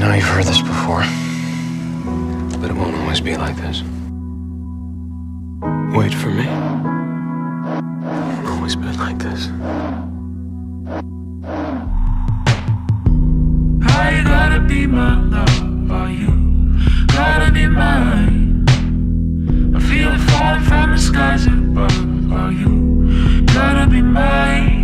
know you've heard this before, but it won't always be like this. Wait for me. It won't always be like this. I gotta be my love, are you gotta be mine? I feel it falling from the skies above, are you gotta be mine?